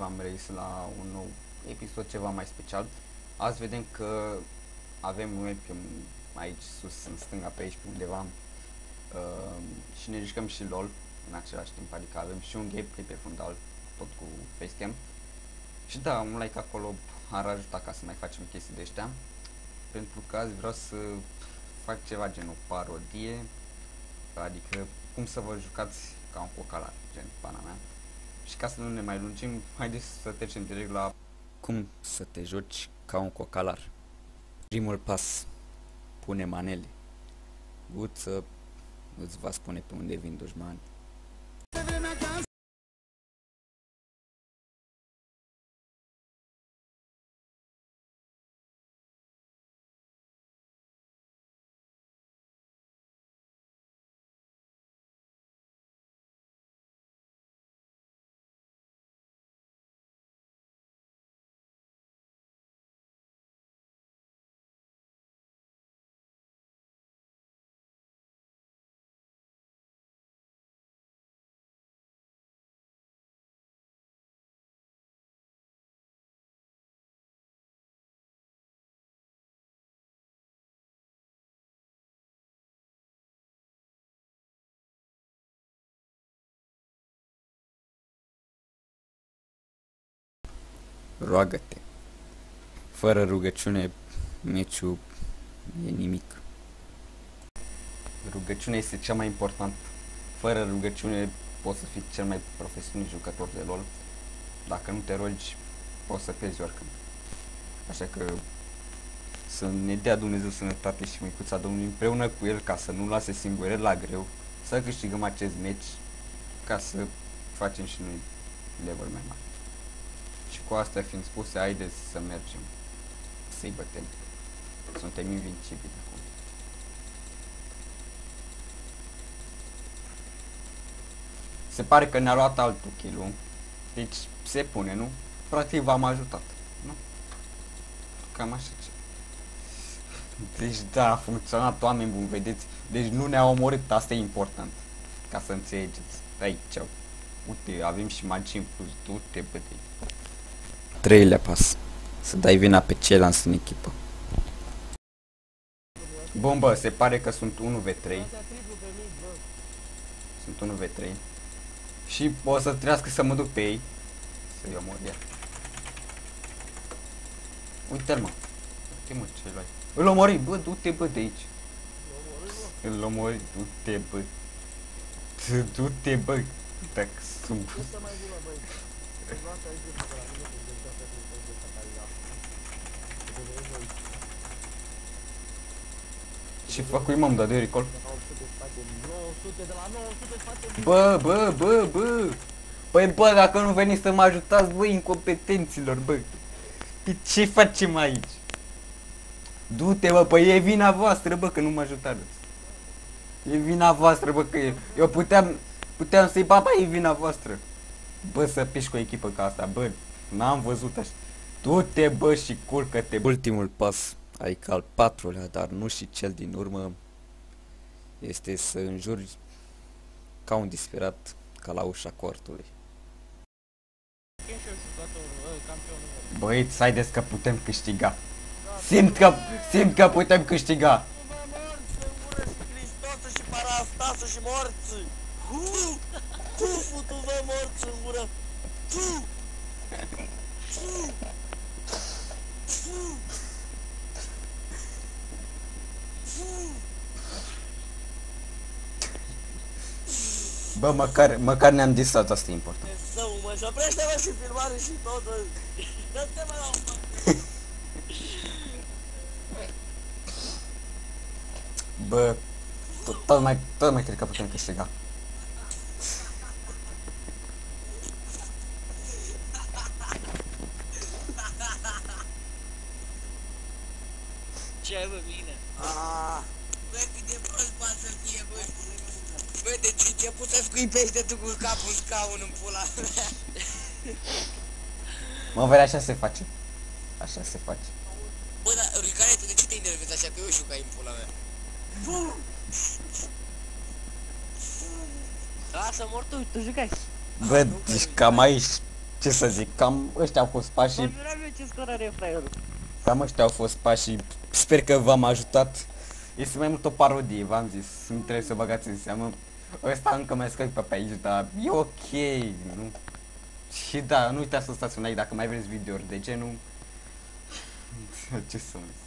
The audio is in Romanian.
v-am reis la un nou episod ceva mai special. Azi vedem că avem un webcam aici sus, în stânga, pe aici, pe undeva, și ne jucăm și LOL în același timp, adică avem și un gameplay pe fundal, tot cu facecam. Și da, un like acolo ar ajuta ca să mai facem chestii de ăștia, pentru că azi vreau să fac ceva genul parodie, adică cum să vă jucați ca un cocalar, gen pana mea. Și ca să nu ne mai lungim, haideți să trecem direct la cum să te joci ca un cocalar. Primul pas, pune manele. Guță îți va spune pe unde vin dușmani. Roagă-te. Fără rugăciune, meciul e nimic. Rugăciunea este cea mai important. Fără rugăciune poți să fii cel mai profesionist jucător de LOL. Dacă nu te rogi, poți să pierzi oricând. Așa că să ne dea Dumnezeu sănătate și măicuța Domnului împreună cu El, ca să nu lase singure la greu, să câștigăm acest meci, ca să facem și noi level mai mare. Și cu astea fiind spuse, haideți să mergem, să-i bătem. Suntem invincibili acum. Se pare că ne-a luat altul kill-ul. Deci se pune, nu? Practic v-am ajutat, nu? Cam așa ce. Deci da, a funcționat, oameni buni, vedeți? Deci nu ne-a omorât, asta e important. Ca să înțelegeți. Aici, uite, avem și magii în plus, du-te, bătei. Treilea pas. Să dai vina pe ceilalți în echipă. Bun, bă, se pare că sunt 1v3. Sunt 1v3. Și o să trească să mă duc pe ei. Să-i omor iar. Uite-l, mă. Uite, mă, ce luai. Îl omori, bă, du-te, bă, de aici. Îl omori, du-te, bă. Du-te, bă. Dacă sunt... Ce făcui, mă, da de recall? Bă. Păi, bă, dacă nu veniți să mă ajutați, bă, incompetenților, bă. Ce facem aici? Du-te, bă, păi e vina voastră, bă, că nu mă ajutați. E vina voastră, bă, că eu puteam să-i baba, e vina voastră. Bă, să piși cu o echipă ca asta, bă, n-am văzut așa. Du-te, bă, și culcă-te. Ultimul pas, adică al patrulea, dar nu și cel din urmă, este să înjuri ca un disperat ca la ușa cortului. Băieți, haideți că putem câștiga. Simt că putem câștiga. Hristosul și parastasul și morții. Tu, futu-vă morți în gură. Tu. Bă, măcar ne-am distrat, asta e important. Zău, mă, și oprește-mă și filmare și tot. Dă-te, mă, la o... Bă, tot mai cred că putem câștiga. Ce, bă, bine? Bă, cât de prost poate să fie, bă. Bă, deci început să scuipește tu cu capul în scaun în pula mea. Mă, vede, așa se face. Așa se face. Bă, dar, Ricare, tu de ce te enervezi așa? Că eu știu că ai în pula mea. Lasă, mor tu jucai. Bă, deci cam aici Ce să zic, cam ăștia au fost pașii. Mă juram eu ce scorare fraierul. Cam ăștia au fost pașii. Sper că v-am ajutat. Este mai mult o parodie, v-am zis. Nu trebuie să băgați în seamă. Ăsta încă mai scăc pe aici, dar e ok, nu? Și da, nu uitați să stați un like dacă mai vreți videouri de genul. Ce să mai zic.